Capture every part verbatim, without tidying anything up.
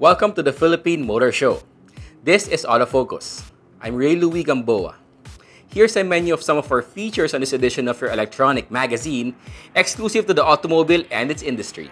Welcome to the Philippine Motor Show. This is Autofocus. I'm Ray Louis Gamboa. Here's a menu of some of our features on this edition of your electronic magazine, exclusive to the automobile and its industry.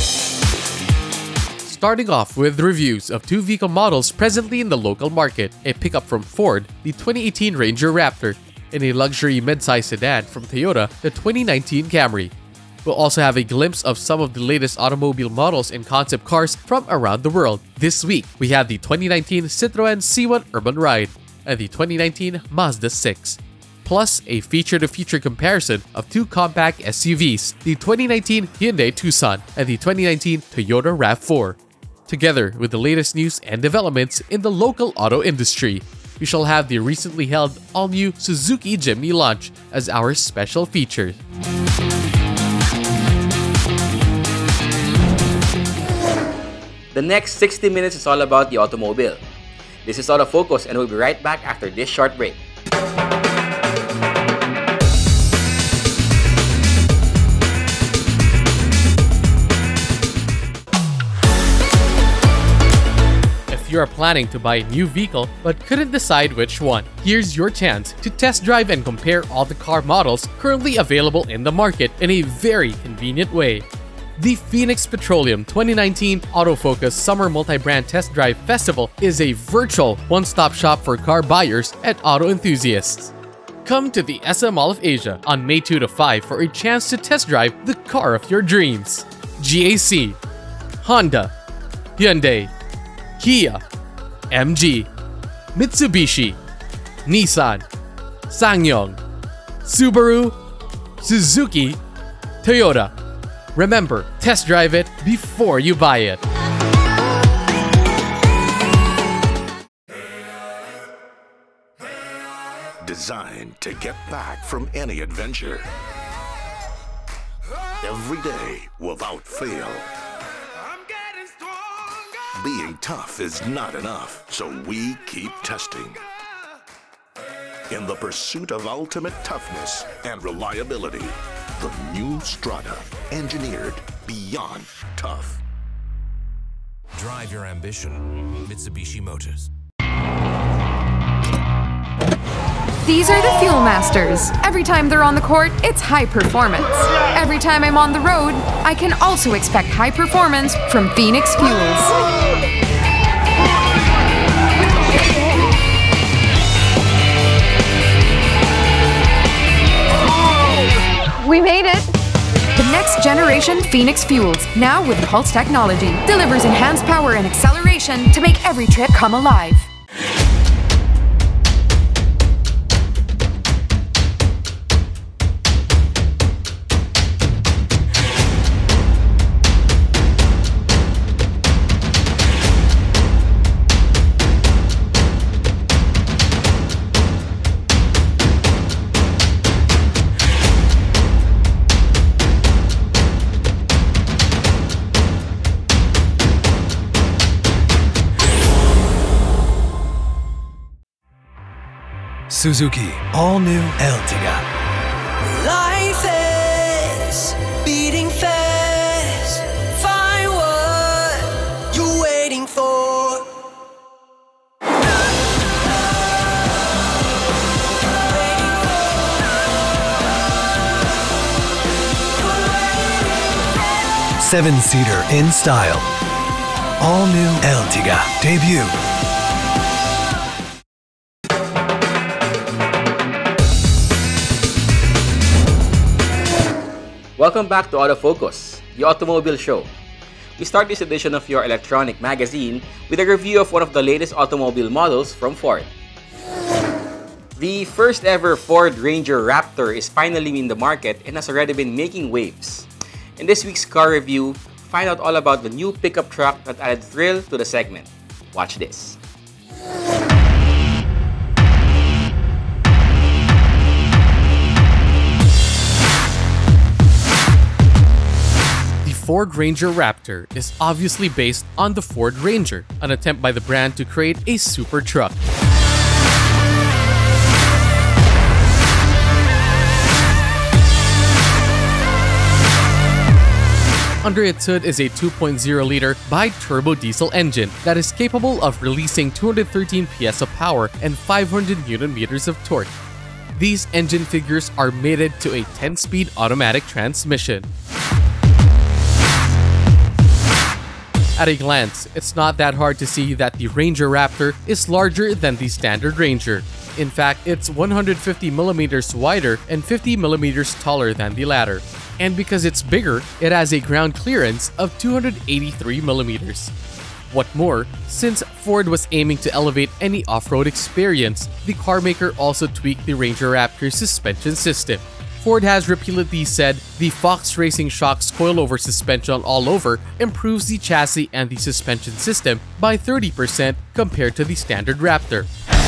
Starting off with reviews of two vehicle models presently in the local market, a pickup from Ford, the twenty eighteen Ranger Raptor, and a luxury midsize sedan from Toyota, the twenty nineteen Camry. We'll also have a glimpse of some of the latest automobile models and concept cars from around the world. This week, we have the twenty nineteen Citroën C one Urban Ride and the twenty nineteen Mazda six. Plus, a feature-to-feature comparison of two compact S U Vs, the twenty nineteen Hyundai Tucson and the twenty nineteen Toyota RAV four. Together with the latest news and developments in the local auto industry, we shall have the recently held all-new Suzuki Jimny launch as our special feature. The next sixty minutes is all about the automobile. This is Autofocus, and we'll be right back after this short break. If you are planning to buy a new vehicle but couldn't decide which one, here's your chance to test drive and compare all the car models currently available in the market in a very convenient way. The Phoenix Petroleum twenty nineteen Autofocus Summer Multi-Brand Test Drive Festival is a virtual one-stop shop for car buyers and auto enthusiasts. Come to the S M Mall of Asia on May second to fifth for a chance to test drive the car of your dreams. G A C, Honda, Hyundai, Kia, M G, Mitsubishi, Nissan, SsangYong, Subaru, Suzuki, Toyota. Remember, test drive it before you buy it. Designed to get back from any adventure. Every day without fail. Being tough is not enough, so we keep testing. In the pursuit of ultimate toughness and reliability, the new Strada, engineered beyond tough. Drive your ambition, Mitsubishi Motors. These are the Fuel Masters. Every time they're on the court, it's high performance. Every time I'm on the road, I can also expect high performance from Phoenix Fuels. We made it! The next generation Phoenix Fuels, now with Pulse technology, delivers enhanced power and acceleration to make every trip come alive. Suzuki all-new Ertiga. Life is beating fast. Find what you're waiting for. Seven-seater in style. All-new Ertiga debut. Welcome back to Autofocus, the automobile show. We start this edition of your electronic magazine with a review of one of the latest automobile models from Ford. The first ever Ford Ranger Raptor is finally in the market and has already been making waves. In this week's car review, find out all about the new pickup truck that added thrill to the segment. Watch this. Ford Ranger Raptor is obviously based on the Ford Ranger, an attempt by the brand to create a super truck. Under its hood is a two point oh liter bi-turbo diesel engine that is capable of releasing two hundred thirteen P S of power and five hundred newton meters of torque. These engine figures are mated to a ten-speed automatic transmission. At a glance, it's not that hard to see that the Ranger Raptor is larger than the standard Ranger. In fact, it's one hundred fifty millimeters wider and fifty millimeters taller than the latter. And because it's bigger, it has a ground clearance of two hundred eighty-three millimeters. What more, since Ford was aiming to elevate any off-road experience, the carmaker also tweaked the Ranger Raptor's suspension system. Ford has repeatedly said the Fox Racing Shocks coilover suspension all over improves the chassis and the suspension system by thirty percent compared to the standard Raptor.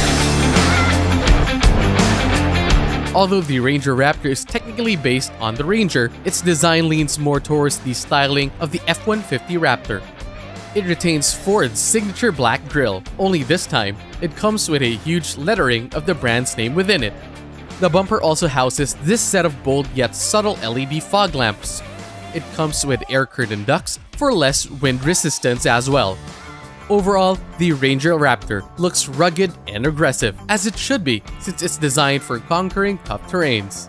Although the Ranger Raptor is technically based on the Ranger, its design leans more towards the styling of the F one fifty Raptor. It retains Ford's signature black grille, only this time, it comes with a huge lettering of the brand's name within it. The bumper also houses this set of bold yet subtle L E D fog lamps. It comes with air curtain ducts for less wind resistance as well. Overall, the Ranger Raptor looks rugged and aggressive, as it should be since it's designed for conquering tough terrains.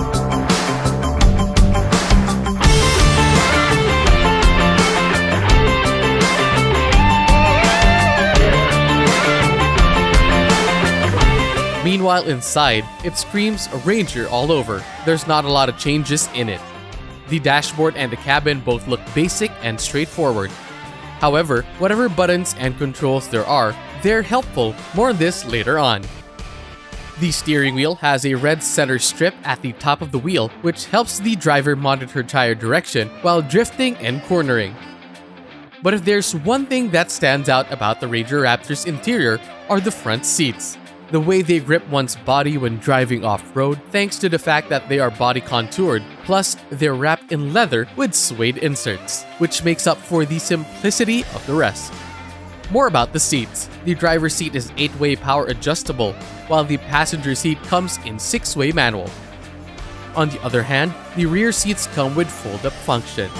Meanwhile inside, it screams Ranger all over. There's not a lot of changes in it. The dashboard and the cabin both look basic and straightforward. However, whatever buttons and controls there are, they're helpful. More on this later on. The steering wheel has a red center strip at the top of the wheel, which helps the driver monitor tire direction while drifting and cornering. But if there's one thing that stands out about the Ranger Raptor's interior are the front seats. The way they grip one's body when driving off-road, thanks to the fact that they are body contoured, plus they're wrapped in leather with suede inserts, which makes up for the simplicity of the rest. More about the seats. The driver's seat is eight way power adjustable, while the passenger seat comes in six way manual. On the other hand, the rear seats come with fold-up function.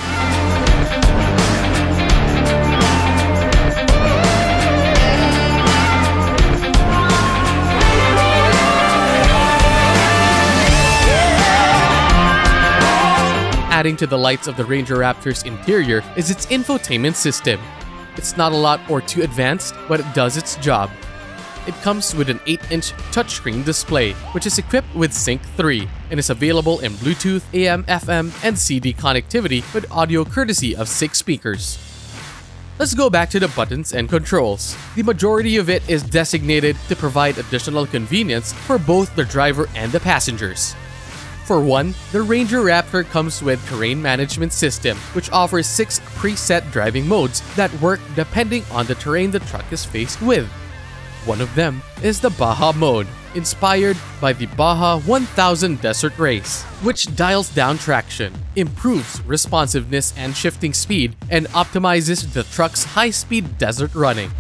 Adding to the lights of the Ranger Raptor's interior is its infotainment system. It's not a lot or too advanced, but it does its job. It comes with an eight inch touchscreen display, which is equipped with Sync three and is available in Bluetooth, A M F M, and C D connectivity with audio courtesy of six speakers. Let's go back to the buttons and controls. The majority of it is designated to provide additional convenience for both the driver and the passengers. For one, the Ranger Raptor comes with Terrain Management System, which offers six preset driving modes that work depending on the terrain the truck is faced with. One of them is the Baja mode, inspired by the Baja one thousand Desert Race, which dials down traction, improves responsiveness and shifting speed, and optimizes the truck's high-speed desert running.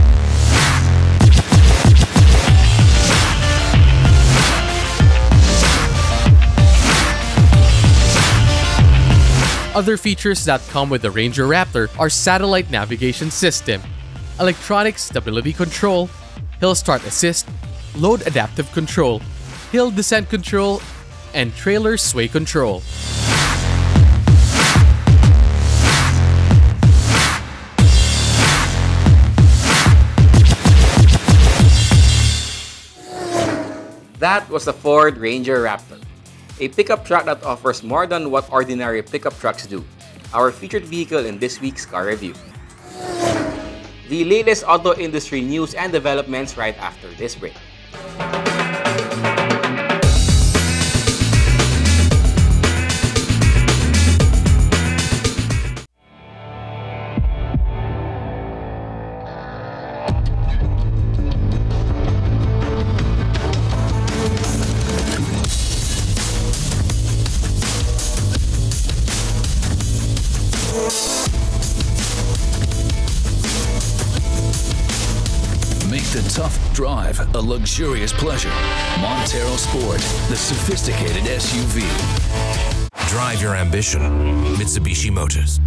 Other features that come with the Ranger Raptor are satellite navigation system, electronic stability control, hill start assist, load adaptive control, hill descent control, and trailer sway control. That was the Ford Ranger Raptor, a pickup truck that offers more than what ordinary pickup trucks do. Our featured vehicle in this week's car review. The latest auto industry news and developments right after this break. Make the tough drive a luxurious pleasure. Montero Sport, the sophisticated S U V. Drive your ambition. Mitsubishi Motors.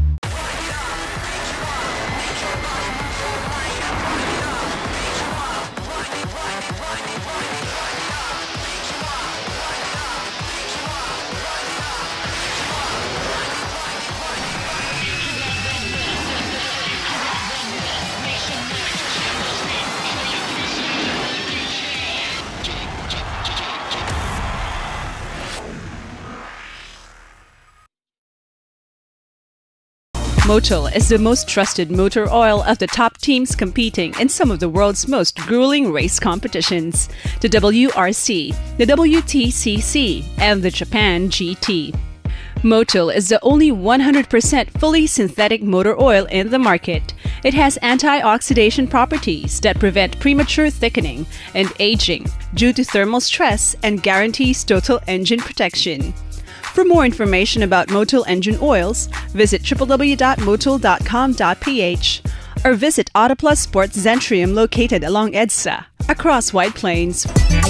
Motul is the most trusted motor oil of the top teams competing in some of the world's most grueling race competitions, the W R C, the W T C C, and the Japan G T. Motul is the only one hundred percent fully synthetic motor oil in the market. It has antioxidant properties that prevent premature thickening and aging due to thermal stress and guarantees total engine protection. For more information about Motul engine oils, visit w w w dot motul dot com dot p h or visit Autoplus Sports Zentrium located along EDSA, across White Plains.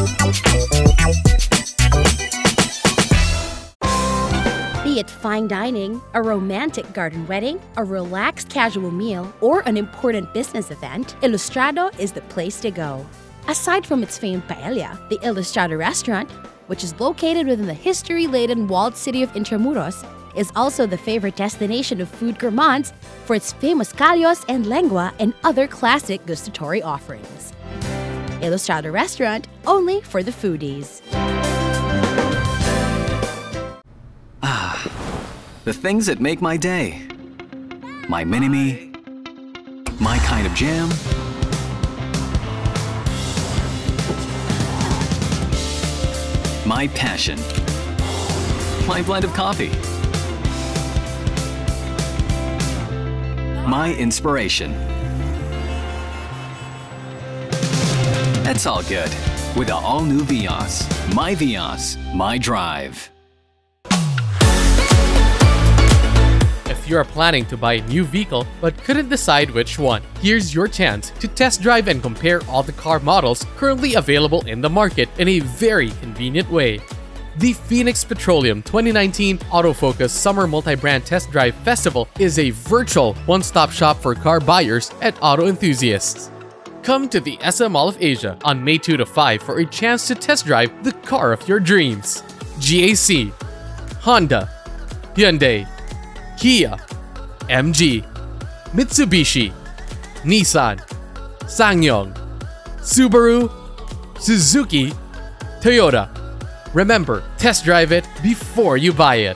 Be it fine dining, a romantic garden wedding, a relaxed casual meal, or an important business event, Ilustrado is the place to go. Aside from its famed paella, the Ilustrado restaurant, which is located within the history-laden walled city of Intramuros, is also the favorite destination of food gourmands for its famous callos and lengua and other classic gustatory offerings. Ilustrado restaurant, only for the foodies. Ah, the things that make my day. My mini-me, my kind of jam, my passion, my blend of coffee, my inspiration. That's all good with the all-new Vios. My Vios, my drive. If you are planning to buy a new vehicle but couldn't decide which one, here's your chance to test drive and compare all the car models currently available in the market in a very convenient way. The Phoenix Petroleum twenty nineteen Autofocus Summer Multi-Brand Test Drive Festival is a virtual one-stop shop for car buyers and auto enthusiasts. Come to the S M Mall of Asia on May second to fifth for a chance to test drive the car of your dreams. G A C, Honda, Hyundai, Kia, M G, Mitsubishi, Nissan, SsangYong, Subaru, Suzuki, Toyota. Remember, test drive it before you buy it.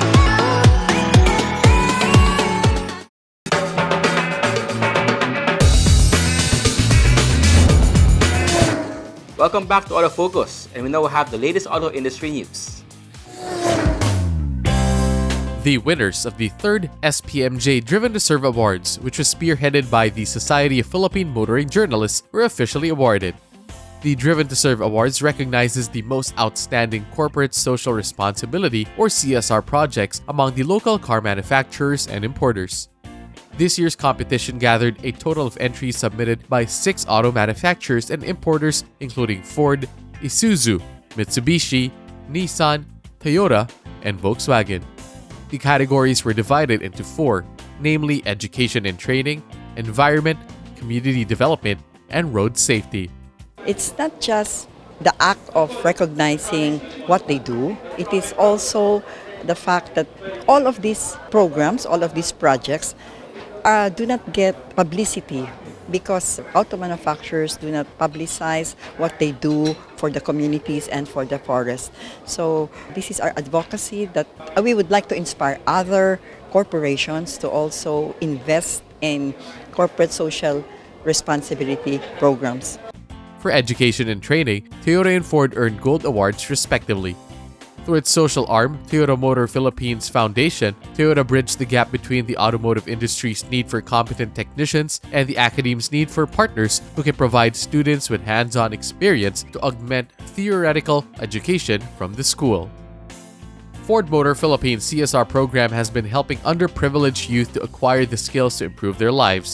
Welcome back to Autofocus, and we now have the latest auto industry news. The winners of the third S P M J Driven to Serve Awards, which was spearheaded by the Society of Philippine Motoring Journalists, were officially awarded. The Driven to Serve Awards recognizes the most outstanding corporate social responsibility or C S R projects among the local car manufacturers and importers. This year's competition gathered a total of entries submitted by six auto manufacturers and importers, including Ford, Isuzu, Mitsubishi, Nissan, Toyota, and Volkswagen. The categories were divided into four, namely education and training, environment, community development, and road safety. It's not just the act of recognizing what they do, it is also the fact that all of these programs, all of these projects uh, do not get publicity because auto manufacturers do not publicize what they do for the communities and for the forest. So this is our advocacy that we would like to inspire other corporations to also invest in corporate social responsibility programs. For education and training, Toyota and Ford earned gold awards respectively. Through its social arm, Toyota Motor Philippines Foundation, Toyota bridged the gap between the automotive industry's need for competent technicians and the academy's need for partners who can provide students with hands-on experience to augment theoretical education from the school. Ford Motor Philippines C S R program has been helping underprivileged youth to acquire the skills to improve their lives.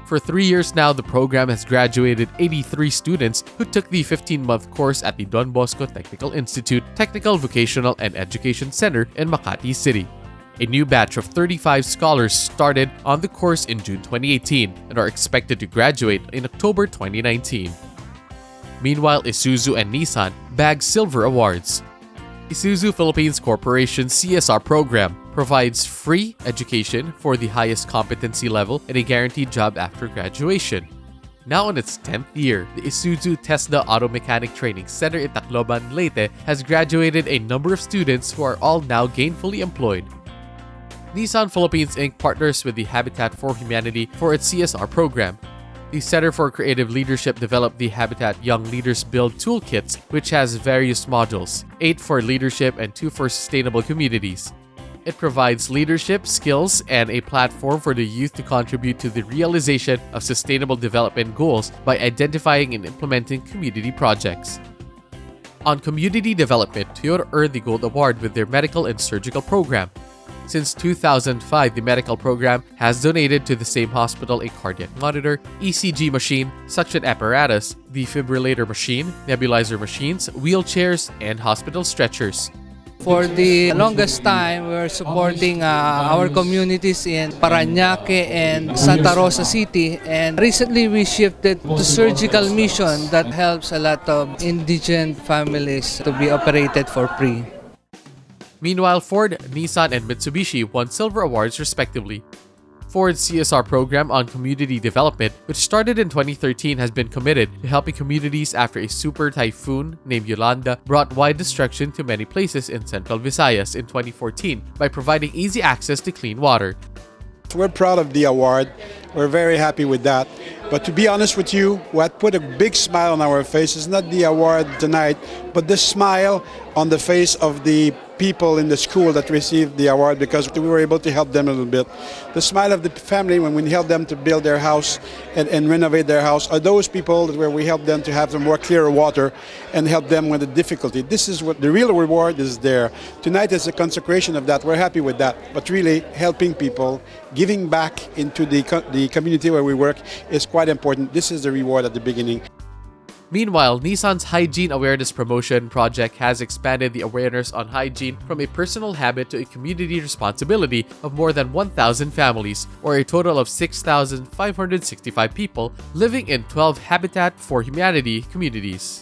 For three years now, the program has graduated eighty-three students who took the fifteen-month course at the Don Bosco Technical Institute, Technical Vocational and Education Center in Makati City. A new batch of thirty-five scholars started on the course in June twenty eighteen and are expected to graduate in October twenty nineteen. Meanwhile, Isuzu and Nissan bagged silver awards. Isuzu Philippines Corporation's C S R program provides free education for the highest competency level and a guaranteed job after graduation. Now in its tenth year, the Isuzu TESDA Auto Mechanic Training Center in Tacloban, Leyte has graduated a number of students who are all now gainfully employed. Nissan Philippines Incorporated partners with the Habitat for Humanity for its C S R program. The Center for Creative Leadership developed the Habitat Young Leaders Build Toolkits, which has various modules, eight for leadership and two for sustainable communities. It provides leadership, skills, and a platform for the youth to contribute to the realization of sustainable development goals by identifying and implementing community projects. On community development, Toyota earned the Gold Award with their medical and surgical program. Since two thousand five, the medical program has donated to the same hospital a cardiac monitor, E C G machine, suction apparatus, defibrillator machine, nebulizer machines, wheelchairs, and hospital stretchers. For the longest time, we're supporting uh, our communities in Parañaque and Santa Rosa City, and recently we shifted to surgical mission that helps a lot of indigent families to be operated for free. Meanwhile, Ford, Nissan, and Mitsubishi won silver awards respectively. Ford's C S R program on community development, which started in twenty thirteen, has been committed to helping communities after a super typhoon named Yolanda brought wide destruction to many places in Central Visayas in twenty fourteen by providing easy access to clean water. We're proud of the award. We're very happy with that. But to be honest with you, what put a big smile on our face is not the award tonight, but the smile on the face of the people in the school that received the award, because we were able to help them a little bit. The smile of the family when we helped them to build their house and, and renovate their house are those people where we help them to have some more clearer water and help them with the difficulty. This is what the real reward is there. Tonight is a consecration of that. We're happy with that. But really helping people, giving back into the, the community where we work is quite important. This is the reward at the beginning. Meanwhile, Nissan's Hygiene Awareness Promotion Project has expanded the awareness on hygiene from a personal habit to a community responsibility of more than one thousand families, or a total of six thousand five hundred sixty-five people living in twelve Habitat for Humanity communities.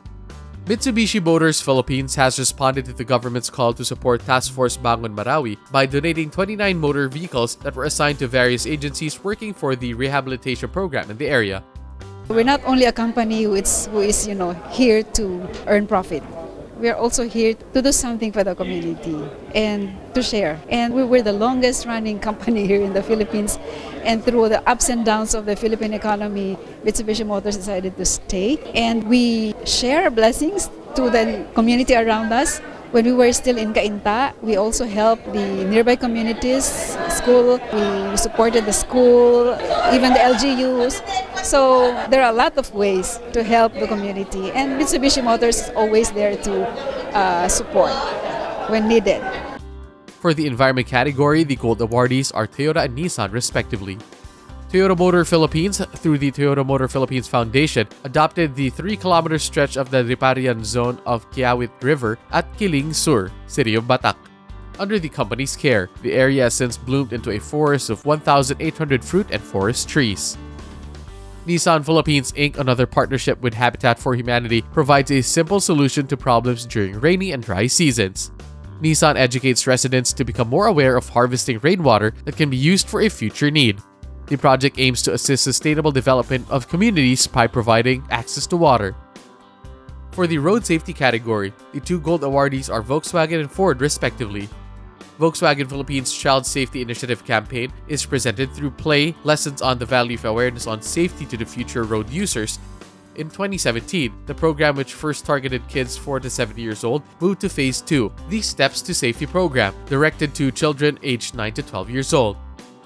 Mitsubishi Motors Philippines has responded to the government's call to support Task Force Bangon Marawi by donating twenty-nine motor vehicles that were assigned to various agencies working for the rehabilitation program in the area. We're not only a company who is, who is, you know, here to earn profit. We are also here to do something for the community and to share. And we were the longest running company here in the Philippines. And through the ups and downs of the Philippine economy, Mitsubishi Motors decided to stay. And we share blessings to the community around us. When we were still in Cainta, we also helped the nearby communities, school. We supported the school, even the L G Us. So there are a lot of ways to help the community. And Mitsubishi Motors is always there to uh, support when needed. For the environment category, the gold awardees are Toyota and Nissan respectively. Toyota Motor Philippines, through the Toyota Motor Philippines Foundation, adopted the three kilometer stretch of the riparian zone of Kiawit River at Kiling Sur, city of Batak. Under the company's care, the area has since bloomed into a forest of one thousand eight hundred fruit and forest trees. Nissan Philippines Incorporated, another partnership with Habitat for Humanity, provides a simple solution to problems during rainy and dry seasons. Nissan educates residents to become more aware of harvesting rainwater that can be used for a future need. The project aims to assist sustainable development of communities by providing access to water. For the road safety category, the two gold awardees are Volkswagen and Ford respectively. Volkswagen Philippines Child Safety Initiative campaign is presented through Play, Lessons on the Value of Awareness on Safety to the Future Road Users. In twenty seventeen, the program, which first targeted kids four to seven years old, moved to Phase two, the Steps to Safety program, directed to children aged nine to twelve years old.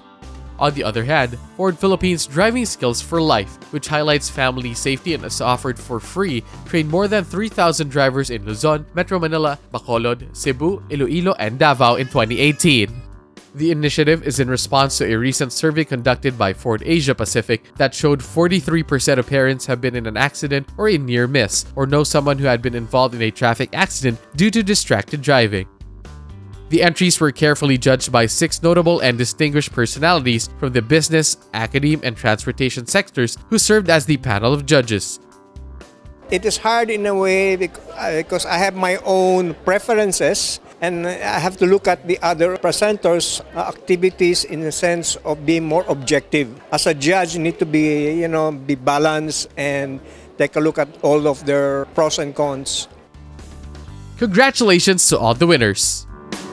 On the other hand, Ford Philippines Driving Skills for Life, which highlights family safety and is offered for free, trained more than three thousand drivers in Luzon, Metro Manila, Bacolod, Cebu, Iloilo, and Davao in twenty eighteen. The initiative is in response to a recent survey conducted by Ford Asia Pacific that showed forty-three percent of parents have been in an accident or a near miss, or know someone who had been involved in a traffic accident due to distracted driving. The entries were carefully judged by six notable and distinguished personalities from the business, academe, and transportation sectors who served as the panel of judges. It is hard in a way because I have my own preferences and I have to look at the other presenters' activities in the sense of being more objective. As a judge, you need to be, you know, be balanced and take a look at all of their pros and cons. Congratulations to all the winners!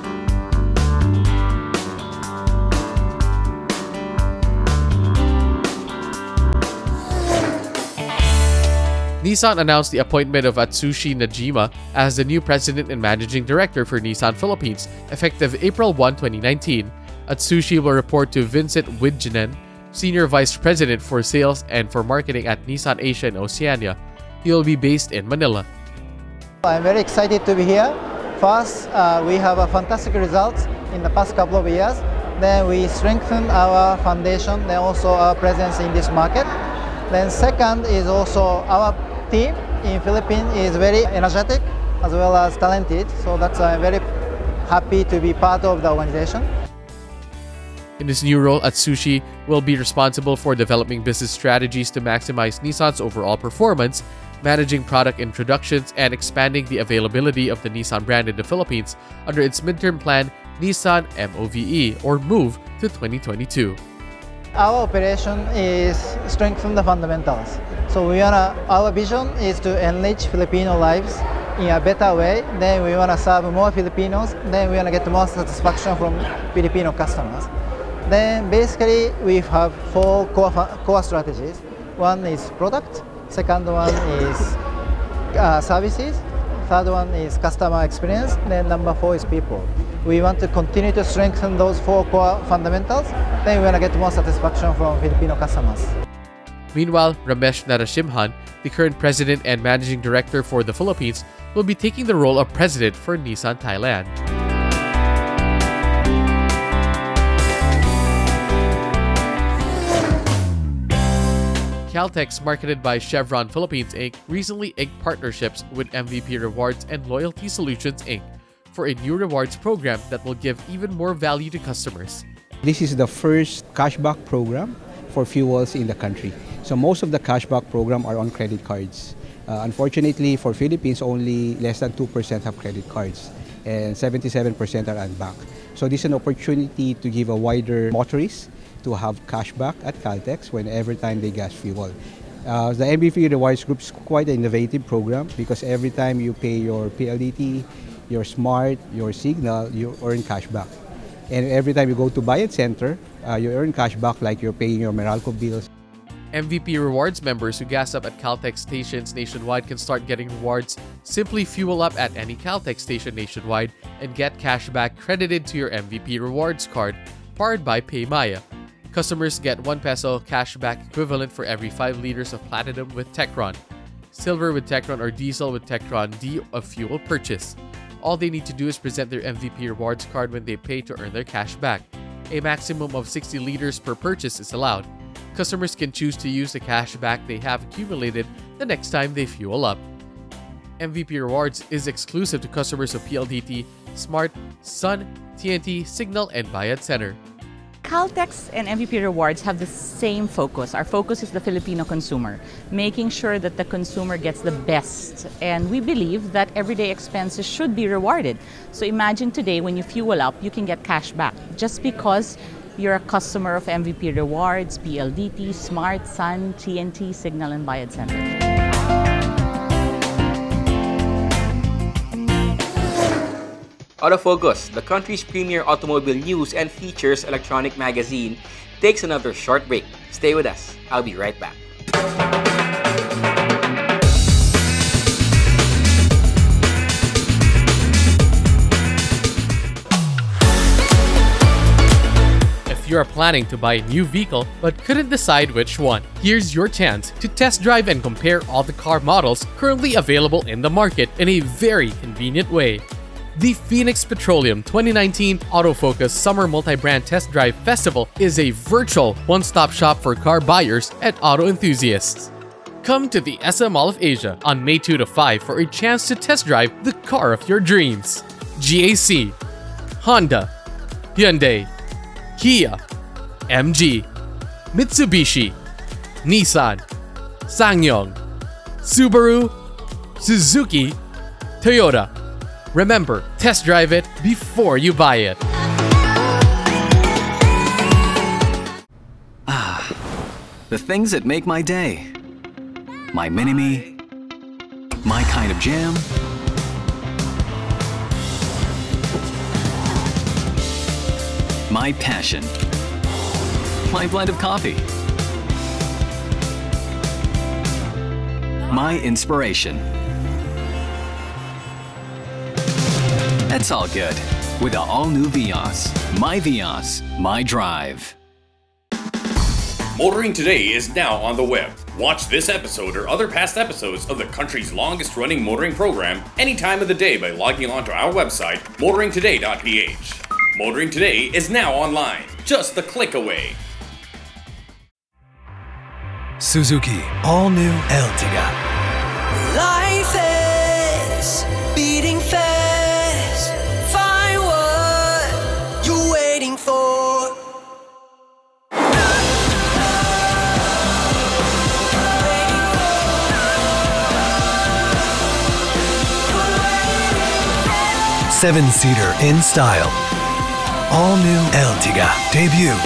Nissan announced the appointment of Atsushi Najima as the new president and managing director for Nissan Philippines, effective April first, twenty nineteen. Atsushi will report to Vincent Widjinen, senior vice president for sales and for marketing at Nissan Asia and Oceania. He will be based in Manila. I'm very excited to be here. First, uh, we have a fantastic results in the past couple of years. Then we strengthened our foundation and also our presence in this market. Then second is also our team in Philippines is very energetic as well as talented, so that's I'm very happy to be part of the organization. In this new role, Atsushi will be responsible for developing business strategies to maximize Nissan's overall performance, managing product introductions, and expanding the availability of the Nissan brand in the Philippines under its midterm plan Nissan MOVE or MOVE to twenty twenty-two. Our operation is strengthen the fundamentals. So we wanna, our vision is to enrich Filipino lives in a better way. Then we wanna serve more Filipinos. Then we wanna get more satisfaction from Filipino customers. Then basically we have four core, core strategies. One is product. Second one is uh, services. Third one is customer experience. Then number four is people. We want to continue to strengthen those four core fundamentals. Then we want to get more satisfaction from Filipino customers. Meanwhile, Ramesh Narasimhan, the current president and managing director for the Philippines, will be taking the role of president for Nissan Thailand. Caltex, marketed by Chevron Philippines Incorporated, recently inked partnerships with M V P Rewards and Loyalty Solutions Incorporated for a new rewards program that will give even more value to customers. This is the first cashback program for fuels in the country. So most of the cashback program are on credit cards. Uh, unfortunately, for Philippines, only less than two percent have credit cards and seventy-seven percent are unbanked. So this is an opportunity to give a wider motorists to have cashback at Caltex when every time they gas fuel. Uh, the M V P Rewards Group is quite an innovative program because every time you pay your P L D T, your Smart, your Signal, you earn cashback. And every time you go to Bayad Center, uh, you earn cashback like you're paying your Meralco bills. M V P Rewards members who gas up at Caltex stations nationwide can start getting rewards. Simply fuel up at any Caltex station nationwide and get cashback credited to your M V P Rewards card, powered by PayMaya. Customers get one peso cashback equivalent for every five liters of Platinum with Techron, Silver with Techron, or Diesel with Techron D of fuel purchase. All they need to do is present their M V P Rewards card when they pay to earn their cash back. A maximum of sixty liters per purchase is allowed. Customers can choose to use the cash back they have accumulated the next time they fuel up. M V P Rewards is exclusive to customers of P L D T, Smart, Sun, T N T, Signal, and Bayad Center. Caltex and M V P Rewards have the same focus. Our focus is the Filipino consumer, making sure that the consumer gets the best. And we believe that everyday expenses should be rewarded. So imagine today when you fuel up, you can get cash back just because you're a customer of M V P Rewards, P L D T, Smart, Sun, T N T, Signal, and Bayad Center. Autofocus, the country's premier automobile news and features electronic magazine, takes another short break. Stay with us. I'll be right back. If you are planning to buy a new vehicle but couldn't decide which one, here's your chance to test drive and compare all the car models currently available in the market in a very convenient way. The Phoenix Petroleum twenty nineteen Autofocus Summer Multi-Brand Test Drive Festival is a virtual one-stop shop for car buyers and auto enthusiasts. Come to the S M Mall of Asia on May second to fifth for a chance to test drive the car of your dreams. G A C, Honda, Hyundai, Kia, M G, Mitsubishi, Nissan, SsangYong, Subaru, Suzuki, Toyota. Remember, test drive it before you buy it. Ah, the things that make my day. My mini-me, my kind of jam, my passion, my blend of coffee, my inspiration. That's all good with the all-new Vios. My Vios, my drive. Motoring Today is now on the web. Watch this episode or other past episodes of the country's longest running motoring program any time of the day by logging on to our website, motoring today dot p h. Motoring Today is now online, just a click away. Suzuki All-New Ertiga. Life is beating fast. Find what you're waiting for. Seven-seater in style. All-New Ertiga debut.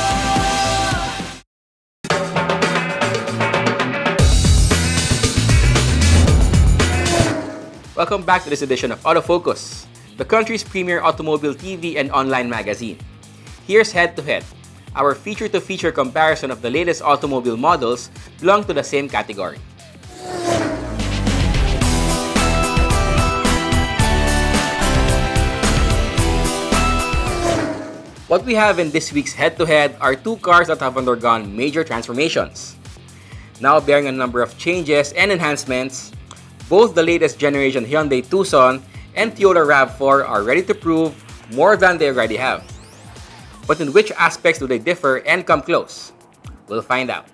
Welcome back to this edition of Autofocus, the country's premier automobile T V and online magazine. Here's Head to Head, our feature-to-feature comparison of the latest automobile models belong to the same category. What we have in this week's head-to-head are two cars that have undergone major transformations. Now bearing a number of changes and enhancements, both the latest generation Hyundai Tucson and Toyota RAV four are ready to prove more than they already have. But in which aspects do they differ and come close? We'll find out.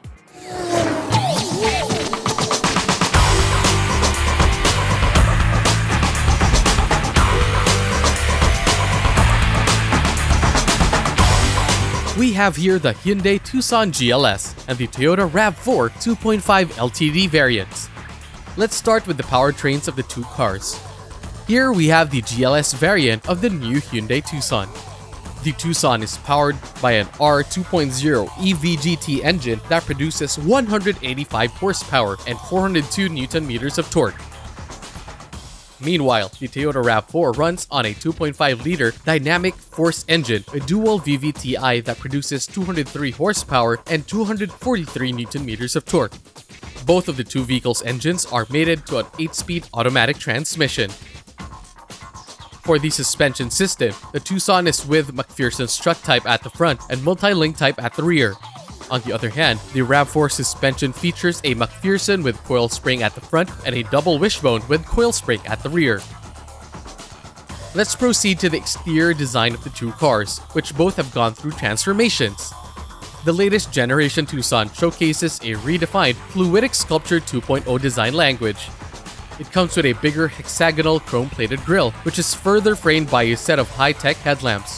We have here the Hyundai Tucson G L S and the Toyota RAV four two point five L T D variants. Let's start with the powertrains of the two cars. Here we have the G L S variant of the new Hyundai Tucson. The Tucson is powered by an R two point oh E V G T engine that produces one hundred eighty-five horsepower and four hundred two newton meters of torque. Meanwhile, the Toyota RAV four runs on a two point five liter dynamic force engine, a dual V V T I that produces two hundred three horsepower and two hundred forty-three newton meters of torque. Both of the two vehicles' engines are mated to an eight speed automatic transmission. For the suspension system, the Tucson is with McPherson strut type at the front and multi-link type at the rear. On the other hand, the RAV four suspension features a McPherson with coil spring at the front and a double wishbone with coil spring at the rear. Let's proceed to the exterior design of the two cars, which both have gone through transformations. The latest generation Tucson showcases a redefined fluidic sculpture two point oh design language. It comes with a bigger hexagonal chrome-plated grille, which is further framed by a set of high-tech headlamps.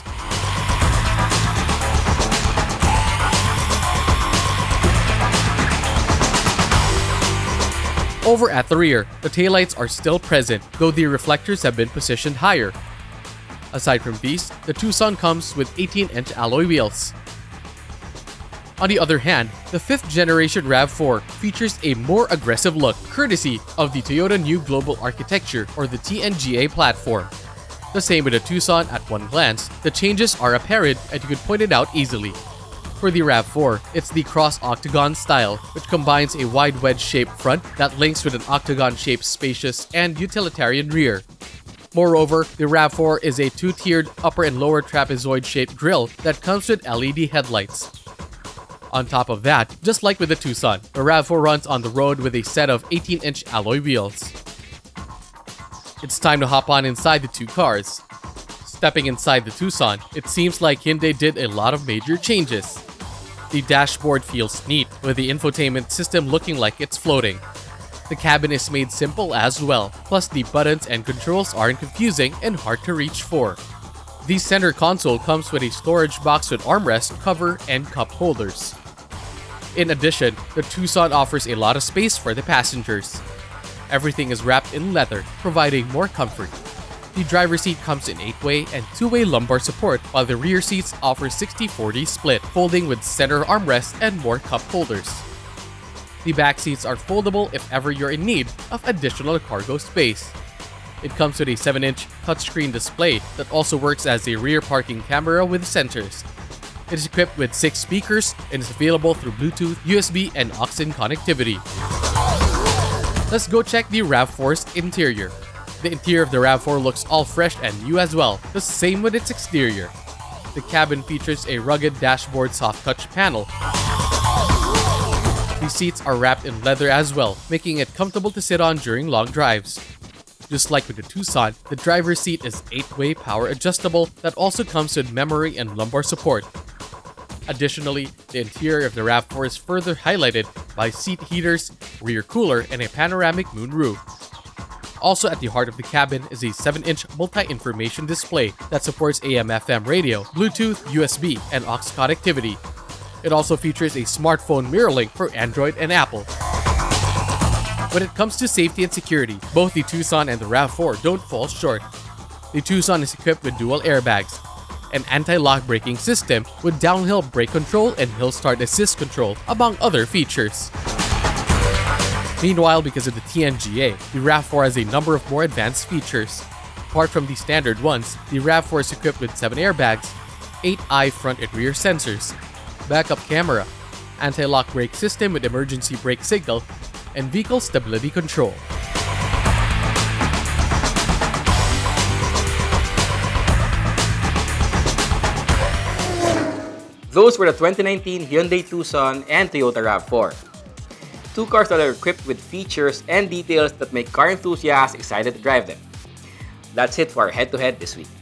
Over at the rear, the taillights are still present, though the reflectors have been positioned higher. Aside from these, the Tucson comes with eighteen inch alloy wheels. On the other hand, the fifth generation RAV four features a more aggressive look, courtesy of the Toyota New Global Architecture or the T N G A platform. The same with the Tucson. At one glance, the changes are apparent and you could point it out easily. For the RAV four, it's the cross-octagon style, which combines a wide wedge-shaped front that links with an octagon-shaped spacious and utilitarian rear. Moreover, the RAV four is a two-tiered upper and lower trapezoid-shaped grille that comes with L E D headlights. On top of that, just like with the Tucson, the RAV four runs on the road with a set of eighteen inch alloy wheels. It's time to hop on inside the two cars. Stepping inside the Tucson, it seems like Hyundai did a lot of major changes. The dashboard feels neat, with the infotainment system looking like it's floating. The cabin is made simple as well, plus the buttons and controls aren't confusing and hard to reach for. The center console comes with a storage box with armrest, cover, and cup holders. In addition, the Tucson offers a lot of space for the passengers. Everything is wrapped in leather, providing more comfort. The driver's seat comes in eight way and two way lumbar support, while the rear seats offer sixty forty split, folding with center armrest and more cup holders. The back seats are foldable if ever you're in need of additional cargo space. It comes with a seven inch touchscreen display that also works as a rear parking camera with sensors. It is equipped with six speakers and is available through Bluetooth, U S B, and aux in connectivity. Let's go check the RAV four's interior. The interior of the RAV four looks all fresh and new as well, the same with its exterior. The cabin features a rugged dashboard soft touch panel. The seats are wrapped in leather as well, making it comfortable to sit on during long drives. Just like with the Tucson, the driver's seat is eight way power adjustable that also comes with memory and lumbar support. Additionally, the interior of the RAV four is further highlighted by seat heaters, rear cooler, and a panoramic moonroof. Also at the heart of the cabin is a seven inch multi-information display that supports A M F M radio, Bluetooth, U S B, and aux connectivity. It also features a smartphone mirror link for Android and Apple. When it comes to safety and security, both the Tucson and the RAV four don't fall short. The Tucson is equipped with dual airbags, an anti-lock braking system with downhill brake control and hill start assist control, among other features. Meanwhile, because of the T N G A, the RAV four has a number of more advanced features. Apart from the standard ones, the RAV four is equipped with seven airbags, eight eye front and rear sensors, backup camera, anti-lock brake system with emergency brake signal, and vehicle stability control. Those were the twenty nineteen Hyundai Tucson and Toyota RAV four. Two cars that are equipped with features and details that make car enthusiasts excited to drive them. That's it for our head-to-head this week.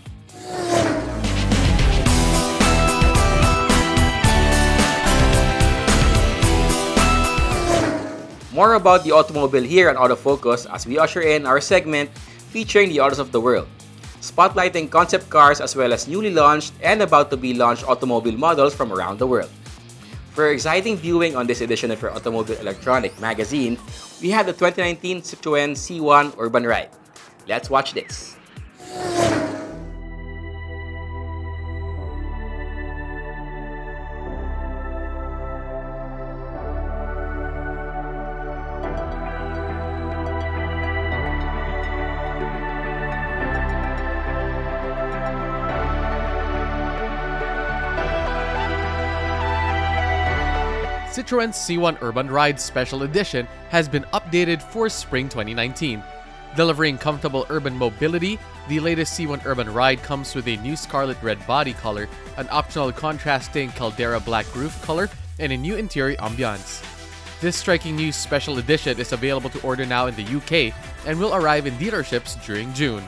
More about the automobile here on Autofocus as we usher in our segment featuring the autos of the world, spotlighting concept cars as well as newly launched and about to be launched automobile models from around the world. For exciting viewing on this edition of your Automobile Electronic magazine, we have the twenty nineteen Citroën C one Urban Ride. Let's watch this. Citroën C one Urban Ride Special Edition has been updated for spring twenty nineteen. Delivering comfortable urban mobility, the latest C one Urban Ride comes with a new scarlet red body color, an optional contrasting Caldera black roof color, and a new interior ambiance. This striking new special edition is available to order now in the U K and will arrive in dealerships during June.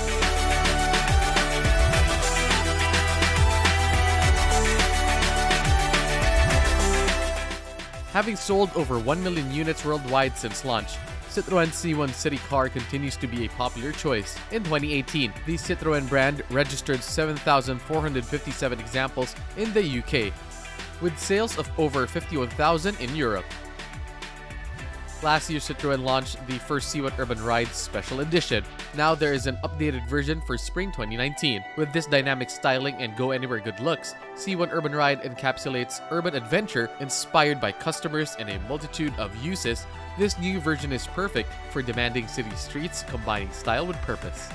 Having sold over one million units worldwide since launch, Citroën C one City Car continues to be a popular choice. In twenty eighteen, the Citroën brand registered seven thousand four hundred fifty-seven examples in the U K, with sales of over fifty-one thousand in Europe. Last year, Citroën launched the first C one Urban Ride Special Edition. Now there is an updated version for spring twenty nineteen. With this dynamic styling and go-anywhere good looks, C one Urban Ride encapsulates urban adventure inspired by customers in a multitude of uses. This new version is perfect for demanding city streets, combining style with purpose.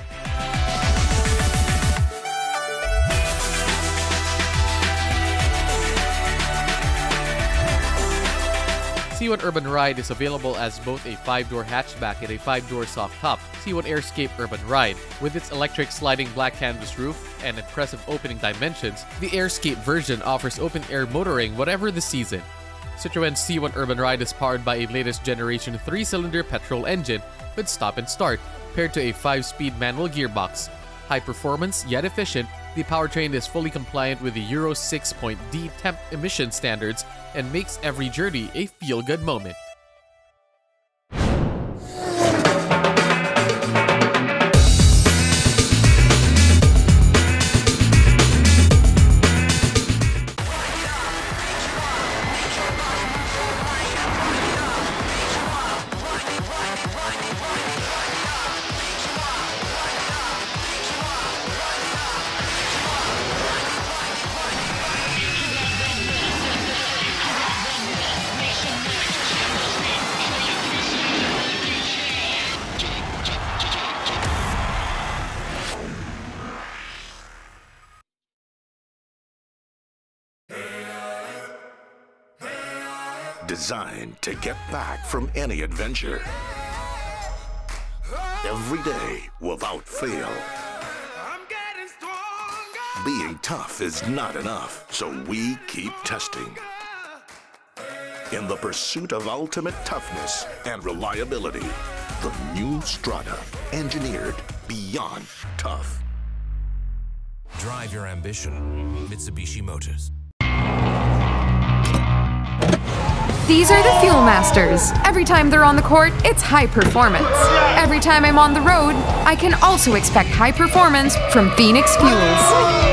C one Urban Ride is available as both a five-door hatchback and a five-door soft top. C one Airscape Urban Ride. With its electric sliding black canvas roof and impressive opening dimensions, the Airscape version offers open-air motoring whatever the season. Citroën C one Urban Ride is powered by a latest generation three cylinder petrol engine with stop and start, paired to a five speed manual gearbox. High performance yet efficient, the powertrain is fully compliant with the Euro six point D temp emission standards and makes every journey a feel-good moment. Designed to get back from any adventure. Every day without fail. Being tough is not enough, so we keep testing. In the pursuit of ultimate toughness and reliability, the new Strada, engineered beyond tough. Drive your ambition, Mitsubishi Motors. These are the Fuel Masters. Every time they're on the court, it's high performance. Every time I'm on the road, I can also expect high performance from Phoenix Fuels.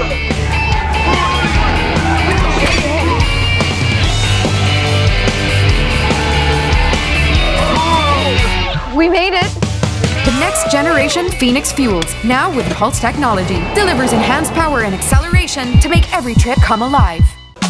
We made it! The next generation Phoenix Fuels, now with Pulse technology, delivers enhanced power and acceleration to make every trip come alive.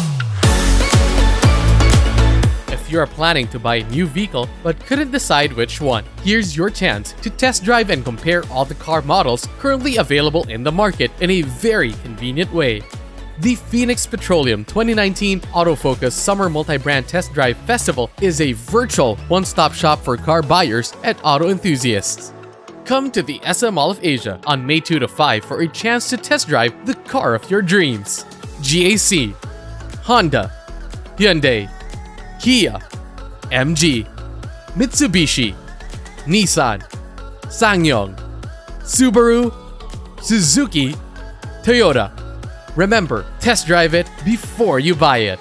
If you are planning to buy a new vehicle but couldn't decide which one, here's your chance to test drive and compare all the car models currently available in the market in a very convenient way. The Phoenix Petroleum twenty nineteen Autofocus Summer Multi-Brand Test Drive Festival is a virtual one-stop shop for car buyers and auto enthusiasts. Come to the S M Mall of Asia on May second to fifth for a chance to test drive the car of your dreams. G A C, Honda, Hyundai, Kia, M G, Mitsubishi, Nissan, SsangYong, Subaru, Suzuki, Toyota. Remember, test drive it before you buy it.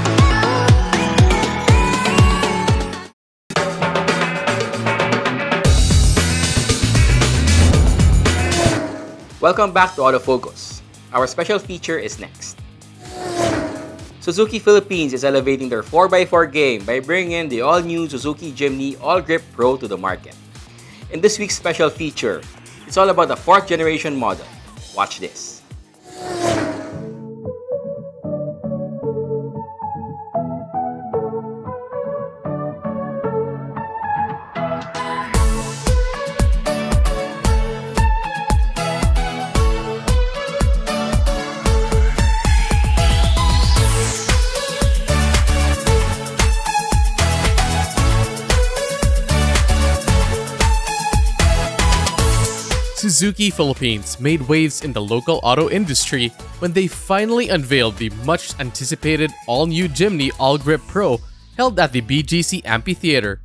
Welcome back to Autofocus. Our special feature is next. Suzuki Philippines is elevating their four by four game by bringing in the all-new Suzuki Jimny All-Grip Pro to the market. In this week's special feature, it's all about the fourth generation model. Watch this. Suzuki Philippines made waves in the local auto industry when they finally unveiled the much-anticipated all-new Jimny All-Grip Pro held at the B G C Amphitheater.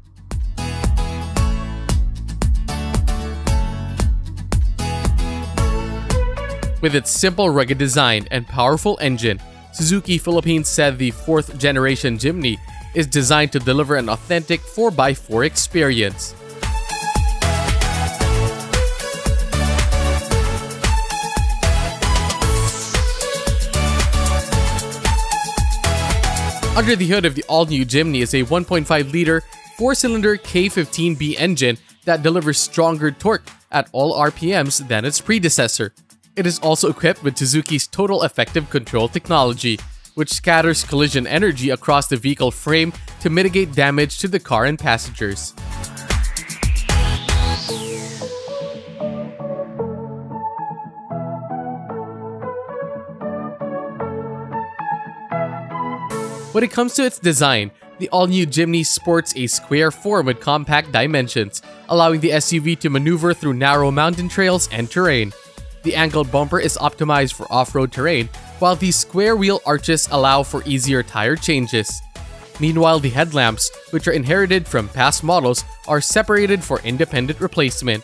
With its simple rugged design and powerful engine, Suzuki Philippines said the fourth generation Jimny is designed to deliver an authentic four by four experience. Under the hood of the all-new Jimny is a one point five liter four-cylinder K fifteen B engine that delivers stronger torque at all R P Ms than its predecessor. It is also equipped with Suzuki's Total Effective Control technology, which scatters collision energy across the vehicle frame to mitigate damage to the car and passengers. When it comes to its design, the all-new Jimny sports a square form with compact dimensions, allowing the S U V to maneuver through narrow mountain trails and terrain. The angled bumper is optimized for off-road terrain, while the square wheel arches allow for easier tire changes. Meanwhile, the headlamps, which are inherited from past models, are separated for independent replacement.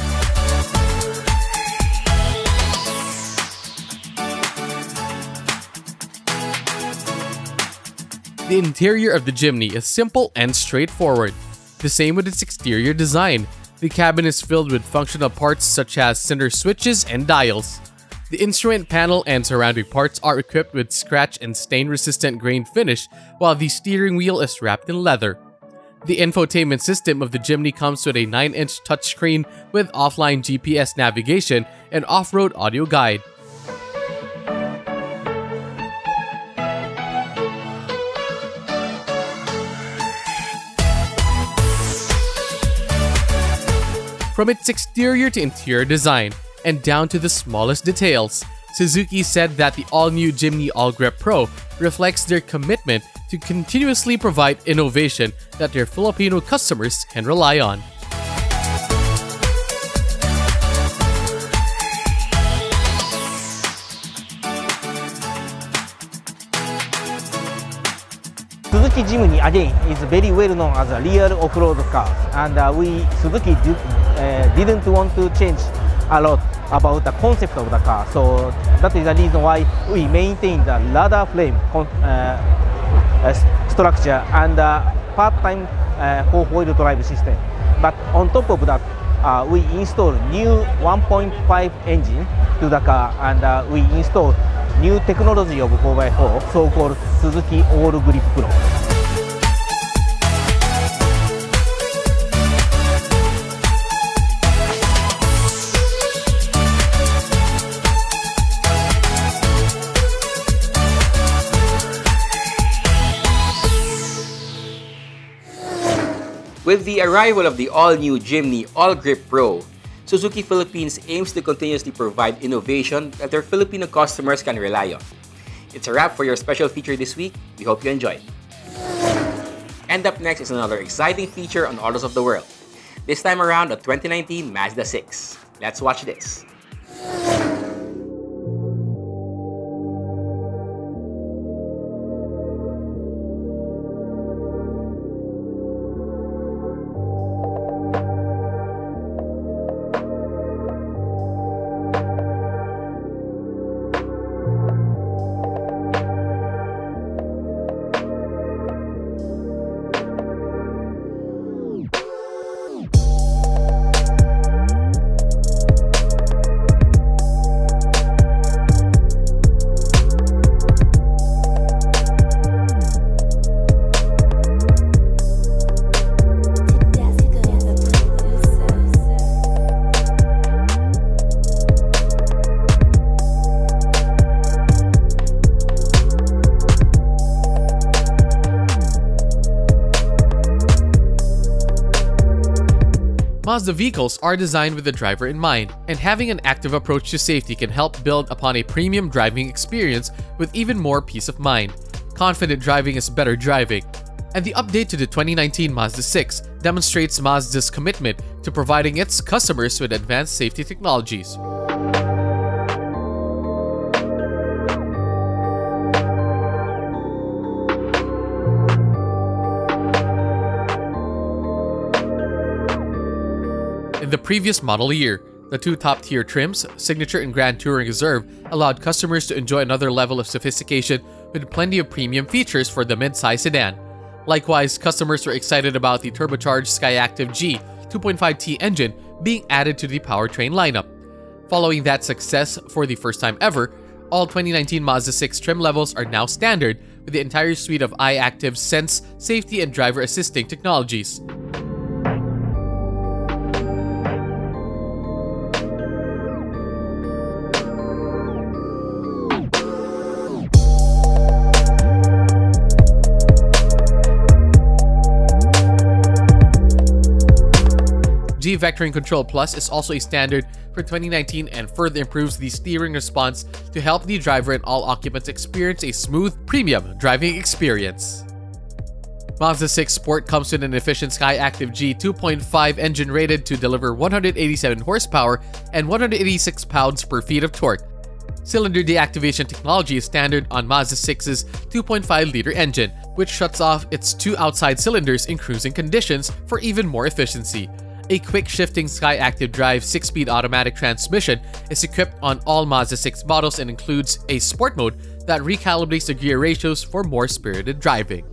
The interior of the Jimny is simple and straightforward. The same with its exterior design. The cabin is filled with functional parts such as center switches and dials. The instrument panel and surrounding parts are equipped with scratch and stain-resistant grain finish, while the steering wheel is wrapped in leather. The infotainment system of the Jimny comes with a nine inch touchscreen with offline G P S navigation and off-road audio guide. From its exterior to interior design, and down to the smallest details, Suzuki said that the all-new Jimny All-Grip Pro reflects their commitment to continuously provide innovation that their Filipino customers can rely on. Suzuki Jimny again is very well known as a real off-road car, and uh, we Suzuki did, uh, didn't want to change a lot about the concept of the car, so that is the reason why we maintain the ladder frame uh, uh, structure and uh, part-time uh, four-wheel drive system. But on top of that, uh, we install new one point five engine to the car, and uh, we install new technology of four by four, so-called Suzuki All Grip Pro. With the arrival of the all-new Jimny All-Grip Pro, Suzuki Philippines aims to continuously provide innovation that their Filipino customers can rely on. It's a wrap for your special feature this week. We hope you enjoyed. And up next is another exciting feature on Autos of the World. This time around a twenty nineteen Mazda six. Let's watch this. Mazda vehicles are designed with the driver in mind, and having an active approach to safety can help build upon a premium driving experience with even more peace of mind. Confident driving is better driving. And the update to the twenty nineteen Mazda six demonstrates Mazda's commitment to providing its customers with advanced safety technologies. In the previous model year, the two top-tier trims, Signature and Grand Touring Reserve, allowed customers to enjoy another level of sophistication with plenty of premium features for the mid-size sedan. Likewise, customers were excited about the turbocharged Skyactiv G two point five T engine being added to the powertrain lineup. Following that success for the first time ever, all twenty nineteen Mazda six trim levels are now standard with the entire suite of iActive Sense safety and driver assisting technologies. G Vectoring Control Plus is also a standard for twenty nineteen and further improves the steering response to help the driver and all occupants experience a smooth, premium driving experience. Mazda six Sport comes with an efficient Skyactiv G two point five engine rated to deliver one hundred eighty-seven horsepower and one hundred eighty-six pounds per feet of torque. Cylinder deactivation technology is standard on Mazda six's two point five liter engine, which shuts off its two outside cylinders in cruising conditions for even more efficiency. A quick-shifting Skyactiv Drive six-speed automatic transmission is equipped on all Mazda six models and includes a sport mode that recalibrates the gear ratios for more spirited driving.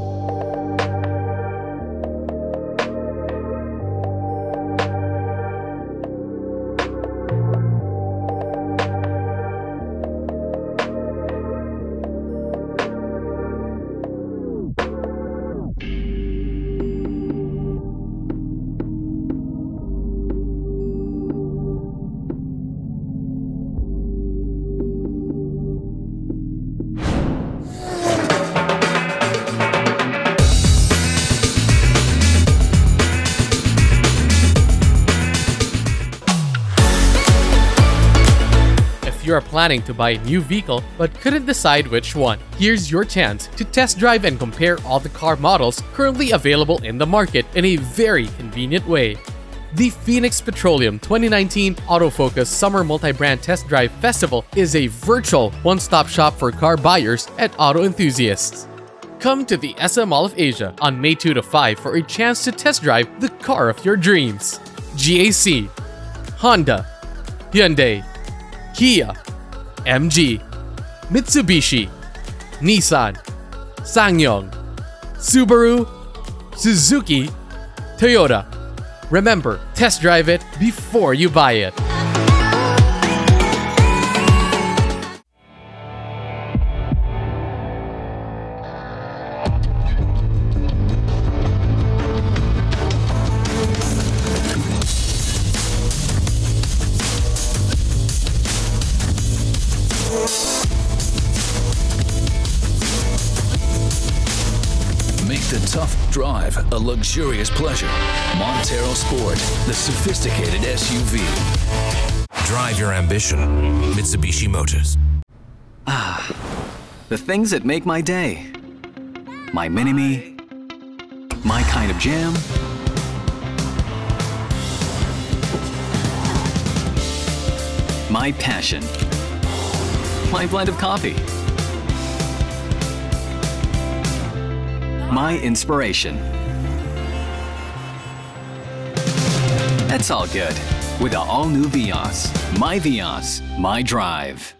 You are planning to buy a new vehicle but couldn't decide which one. Here's your chance to test drive and compare all the car models currently available in the market in a very convenient way. The Phoenix Petroleum twenty nineteen Autofocus Summer Multi-Brand Test Drive Festival is a virtual one-stop shop for car buyers and auto enthusiasts. Come to the S M Mall of Asia on May second to fifth for a chance to test drive the car of your dreams. G A C, Honda, Hyundai, Kia, M G, Mitsubishi, Nissan, SsangYong, Subaru, Suzuki, Toyota. Remember, test drive it before you buy it. Make the tough drive a luxurious pleasure. Montero Sport, the sophisticated S U V. Drive your ambition. Mitsubishi Motors. Ah, the things that make my day. My Mini-Me, my kind of jam, my passion, my blend of coffee, my inspiration. That's all good with the all-new Vios. My Vios, my drive.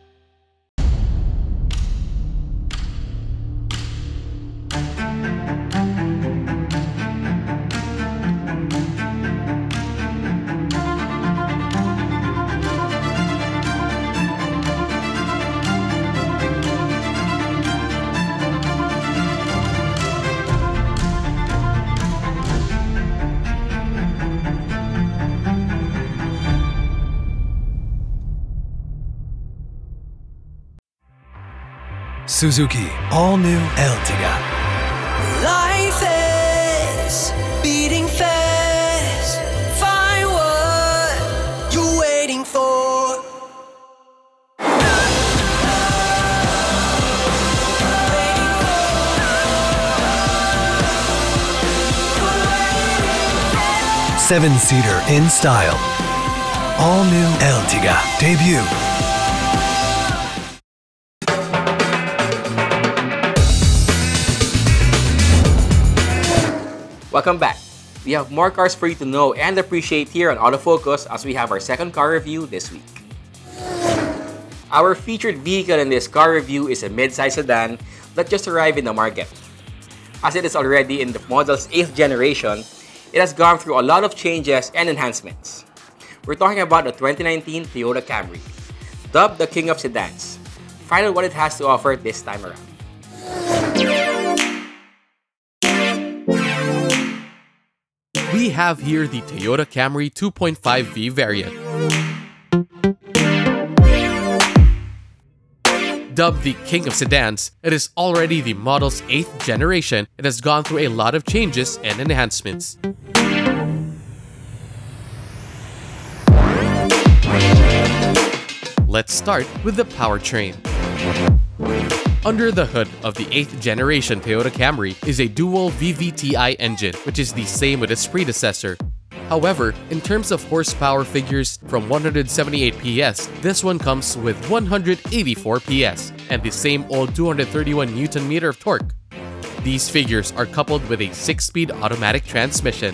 Suzuki all-new Ertiga. Life is beating fast. Find what you're waiting for. Seven-seater in style. All-new Ertiga debut. Welcome back. We have more cars for you to know and appreciate here on Autofocus as we have our second car review this week. Our featured vehicle in this car review is a mid-size sedan that just arrived in the market. As it is already in the model's eighth generation, it has gone through a lot of changes and enhancements. We're talking about the twenty nineteen Toyota Camry, dubbed the King of Sedans. Find out what it has to offer this time around. We have here the Toyota Camry two point five V variant. Dubbed the King of Sedans, it is already the model's eighth generation and has gone through a lot of changes and enhancements. Let's start with the powertrain. Under the hood of the eighth generation Toyota Camry is a dual V V T I engine, which is the same with its predecessor. However, in terms of horsepower figures from one hundred seventy-eight P S, this one comes with one hundred eighty-four P S and the same old two hundred thirty-one Newton meter of torque. These figures are coupled with a six-speed automatic transmission.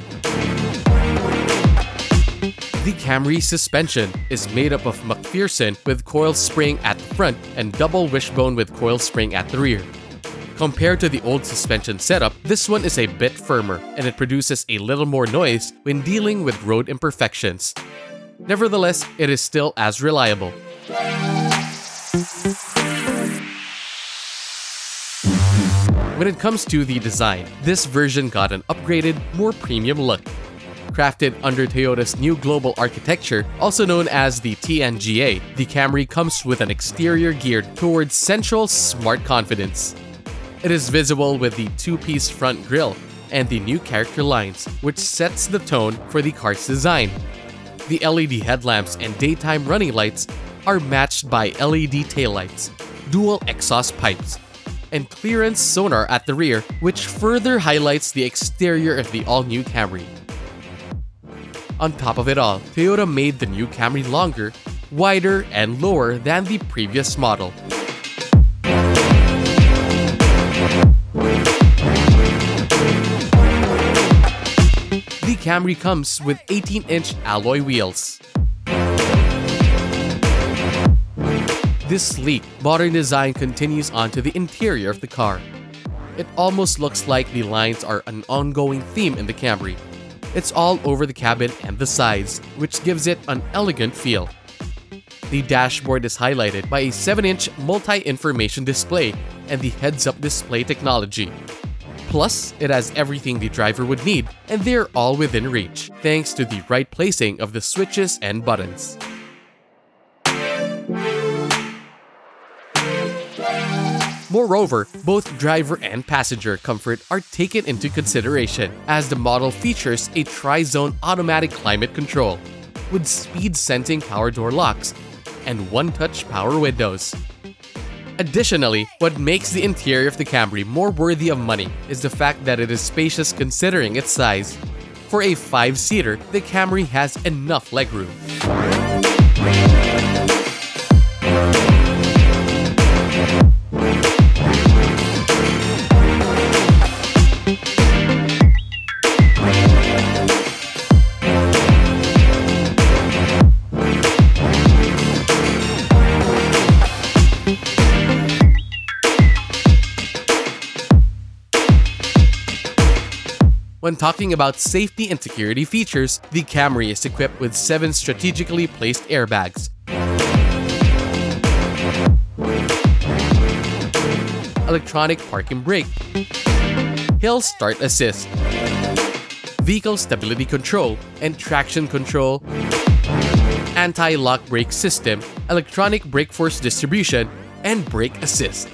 The Camry suspension is made up of McPherson with coil spring at the front and double wishbone with coil spring at the rear. Compared to the old suspension setup, this one is a bit firmer and it produces a little more noise when dealing with road imperfections. Nevertheless, it is still as reliable. When it comes to the design, this version got an upgraded, more premium look. Crafted under Toyota's new global architecture, also known as the T N G A, the Camry comes with an exterior geared towards central smart confidence. It is visible with the two-piece front grille and the new character lines, which sets the tone for the car's design. The L E D headlamps and daytime running lights are matched by L E D taillights, dual exhaust pipes, and clearance sonar at the rear, which further highlights the exterior of the all-new Camry. On top of it all, Toyota made the new Camry longer, wider, and lower than the previous model. The Camry comes with eighteen inch alloy wheels. This sleek, modern design continues onto the interior of the car. It almost looks like the lines are an ongoing theme in the Camry. It's all over the cabin and the sides, which gives it an elegant feel. The dashboard is highlighted by a seven inch multi-information display and the heads-up display technology. Plus, it has everything the driver would need, and they're all within reach, thanks to the right placing of the switches and buttons. Moreover, both driver and passenger comfort are taken into consideration, as the model features a tri-zone automatic climate control, with speed-sensing power door locks and one-touch power windows. Additionally, what makes the interior of the Camry more worthy of money is the fact that it is spacious considering its size. For a five-seater, the Camry has enough legroom. When talking about safety and security features, the Camry is equipped with seven strategically placed airbags, electronic parking brake, hill start assist, vehicle stability control and traction control, anti-lock brake system, electronic brake force distribution, and brake assist.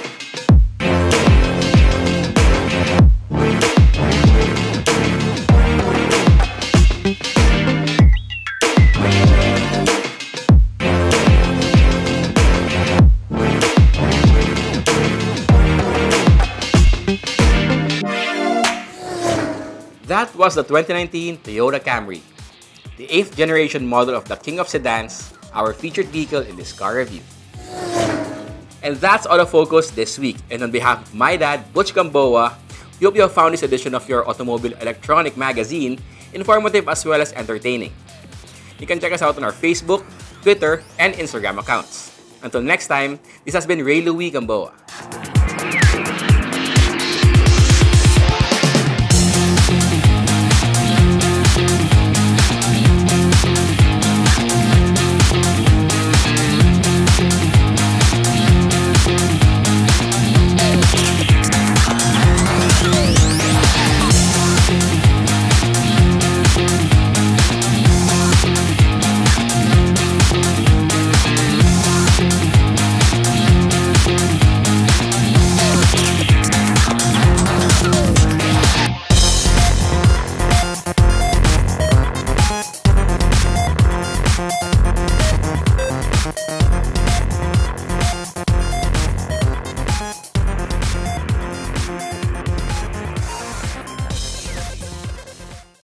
That was the twenty nineteen Toyota Camry, the eighth generation model of the King of Sedans, our featured vehicle in this car review. And that's Autofocus this week, and on behalf of my dad, Butch Gamboa, we hope you have found this edition of your Automobile Electronic Magazine informative as well as entertaining. You can check us out on our Facebook, Twitter, and Instagram accounts. Until next time, this has been Ray Louie Gamboa.